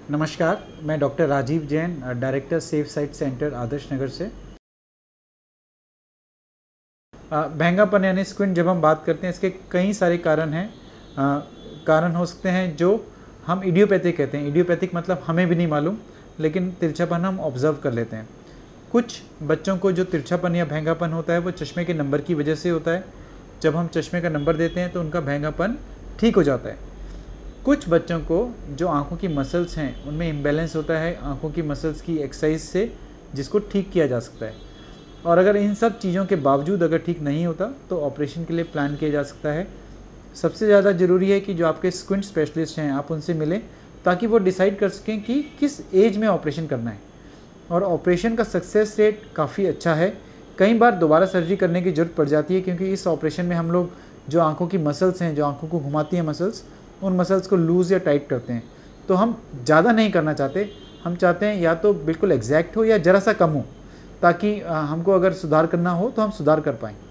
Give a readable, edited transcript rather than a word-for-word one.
नमस्कार, मैं doctor Rajiv Jain, director safe site centre Adarsh Nagar से। महंगापन यानी स्क्विंट जब हम बात करते हैं, इसके कई सारे कारण हैं। कारण हो सकते हैं जो हम इडियोपैथिक कहते हैं। इडियोपैथिक मतलब हमें भी नहीं मालूम, लेकिन तिरछापन हम ऑब्जर्व कर लेते हैं। कुछ बच्चों को जो तिरछापन या महंगापन होता है वो चश्मे के नंबर की वजह से होता है। जब हम चश्मे का नंबर देते हैं तो उनका महंगापन ठीक हो जाता है। कुछ बच्चों को जो आँखों की मसल्स हैं उनमें इम्बैलेंस होता है आँखों की मसल्स की एक्सरसाइज से, जिसको ठीक किया जा सकता है। और अगर इन सब चीज़ों के बावजूद अगर ठीक नहीं होता तो ऑपरेशन के लिए प्लान किया जा सकता है। सबसे ज़्यादा ज़रूरी है कि जो आपके स्क्विंट स्पेशलिस्ट हैं आप उनसे मिलें, ताकि वो डिसाइड कर सकें कि किस एज में ऑपरेशन करना है। और ऑपरेशन का सक्सेस रेट काफ़ी अच्छा है। कई बार दोबारा सर्जरी करने की ज़रूरत पड़ जाती है, क्योंकि इस ऑपरेशन में हम लोग जो आँखों की मसल्स हैं, जो आँखों को घुमाती हैं मसल्स, उन मसल्स को लूज़ या टाइट करते हैं। तो हम ज़्यादा नहीं करना चाहते, हम चाहते हैं या तो बिल्कुल एग्जैक्ट हो या ज़रा सा कम हो, ताकि हमको अगर सुधार करना हो तो हम सुधार कर पाएँ।